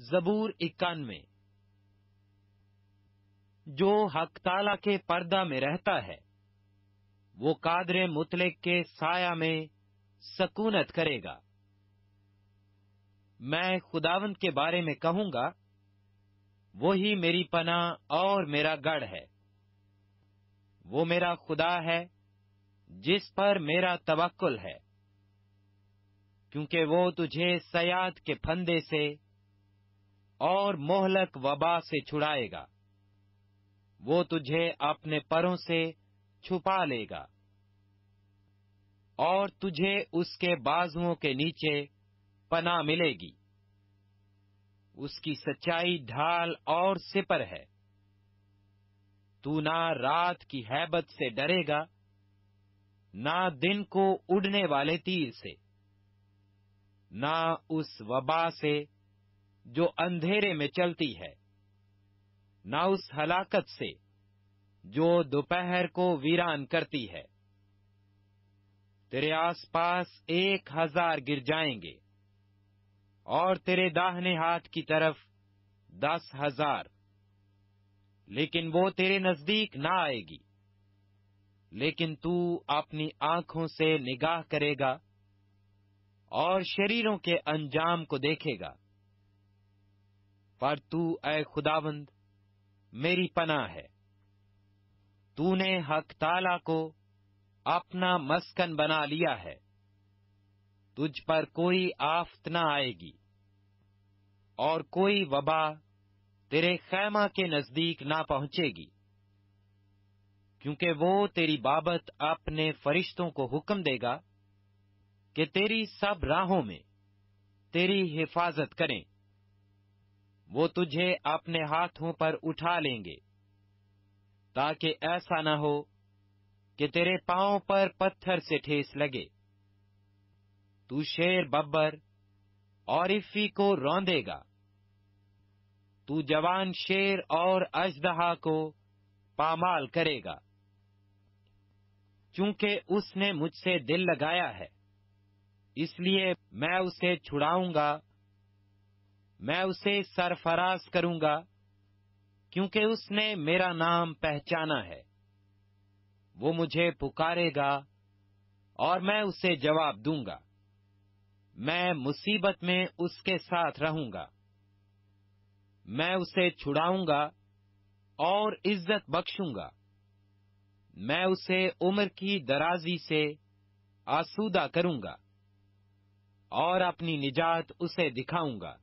زبور 91۔ جو حق تعالیٰ کے پردہ میں رہتا ہے وہ قادر مطلق کے سایہ میں سکونت کرے گا۔ میں خداوند کے بارے میں کہوں گا، وہی میری پناہ اور میرا گڑھ ہے۔ وہ میرا خدا ہے جس پر میرا توکل ہے، کیونکہ وہ تجھے صیاد کے پھندے سے اور مہلک وبا سے چھڑائے گا۔ وہ تجھے اپنے پروں سے چھپا لے گا، اور تجھے اس کے بازوؤں کے نیچے پناہ ملے گی۔ اس کی سچائی ڈھال اور سپر ہے۔ تو نہ رات کی ہیبت سے ڈرے گا، نہ دن کو اڑنے والے تیر سے، نہ اس وبا سے جو اندھیرے میں چلتی ہے، نہ اس ہلاکت سے جو دوپہر کو ویران کرتی ہے۔ تیرے آس پاس 1000 گر جائیں گے اور تیرے داہنے ہاتھ کی طرف 10,000، لیکن وہ تیرے نزدیک نہ آئے گی۔ لیکن تو اپنی آنکھوں سے نگاہ کرے گا اور شریروں کے انجام کو دیکھے گا۔ پر تو اے خداوند میری پناہ ہے۔ تو نے حق تعالیٰ کو اپنا مسکن بنا لیا ہے۔ تجھ پر کوئی آفت نہ آئے گی، اور کوئی وبا تیرے خیمہ کے نزدیک نہ پہنچے گی، کیونکہ وہ تیری بابت اپنے فرشتوں کو حکم دے گا کہ تیری سب راہوں میں تیری حفاظت کریں۔ وہ تجھے اپنے ہاتھوں پر اٹھا لیں گے، تاکہ ایسا نہ ہو کہ تیرے پاؤں پر پتھر سے ٹھیس لگے۔ تو شیر ببر اور عفی کو روندے گا۔ تو جوان شیر اور اژدہا کو پامال کرے گا۔ چونکہ اس نے مجھ سے دل لگایا ہے، اس لیے میں اسے چھڑاؤں گا۔ میں اسے سرفراز کروں گا، کیونکہ اس نے میرا نام پہچانا ہے۔ وہ مجھے پکارے گا اور میں اسے جواب دوں گا۔ میں مصیبت میں اس کے ساتھ رہوں گا۔ میں اسے چھڑاؤں گا اور عزت بخشوں گا۔ میں اسے عمر کی درازی سے آسودہ کروں گا اور اپنی نجات اسے دکھاؤں گا۔